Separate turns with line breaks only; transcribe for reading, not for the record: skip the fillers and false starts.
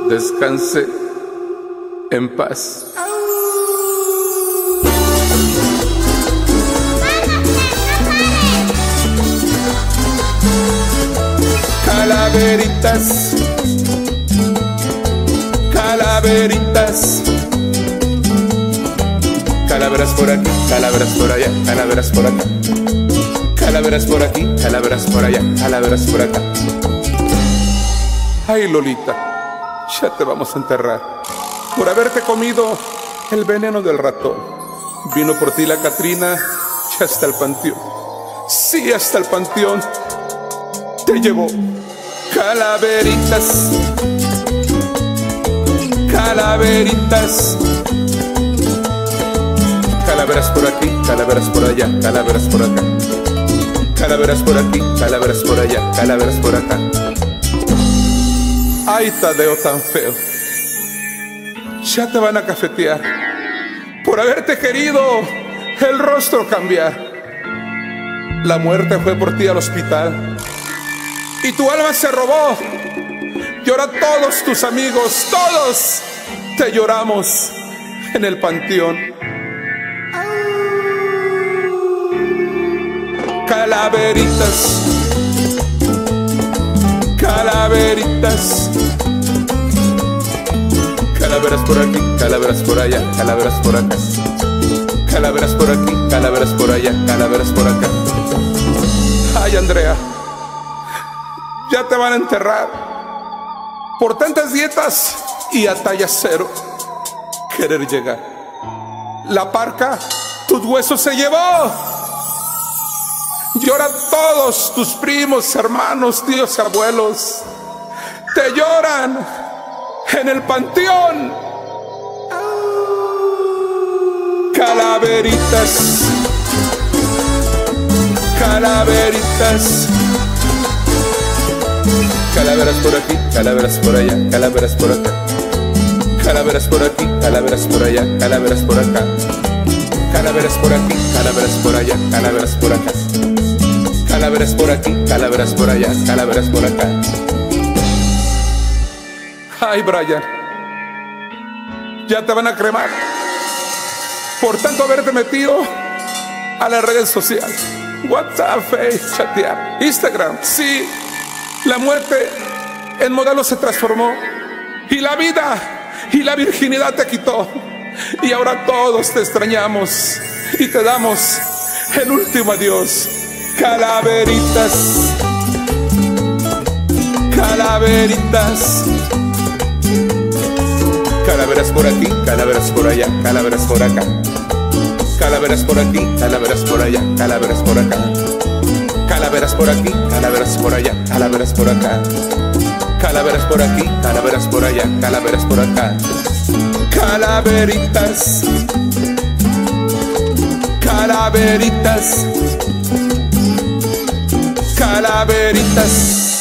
descanse en paz. Calaveritas, calaveritas, calaveras por aquí, calaveras por allá, calaveras por acá, calaveras por aquí, calaveras por allá, calaveras por acá. Ay, Lolita, ya te vamos a enterrar por haberte comido el veneno del ratón. Vino por ti la Catrina y hasta el panteón, sí, hasta el panteón te llevó. Calaveritas, calaveritas, calaveras por aquí, calaveras por allá, calaveras por acá, calaveras por aquí, calaveras por allá, calaveras por acá. Ay, Tadeo tan feo, ya te van a cafetear por haberte querido el rostro cambiar. La muerte fue por ti al hospital y tu alma se robó. Y ahora todos tus amigos, todos te lloramos en el panteón. Calaveritas, calaveritas, calaveras por aquí, calaveras por allá, calaveras por acá, calaveras por aquí, calaveras por allá, calaveras por acá. Ay, Andrea, ya te van a enterrar por tantas dietas y a talla cero querer llegar. La parca tus huesos se llevó y ahora todos tus primos, hermanos, tíos, abuelos te lloran en el panteón. Calaveritas, calaveritas, calaveras por aquí, calaveras por allá, calaveras por acá, calaveras por aquí, calaveras por allá, calaveras por acá, calaveras por aquí, calaveras por allá, calaveras por acá, calaveras por aquí, calaveras por allá, calaveras por acá. Ay, Brian, ya te van a cremar por tanto haberte metido a las redes sociales, WhatsApp, Facebook, chatear, Instagram. Sí, la muerte en modelo se transformó y la vida y la virginidad te quitó. Y ahora todos te extrañamos y te damos el último adiós. Calaveritas, calaveritas, calaveras por aquí, calaveras por allá, calaveras por acá, calaveras por aquí, calaveras por allá, calaveras por acá, calaveras por aquí, calaveras por allá, calaveras por acá, calaveras por aquí, calaveras por allá, calaveras por acá. Calaveritas, calaveritas, calaveritas.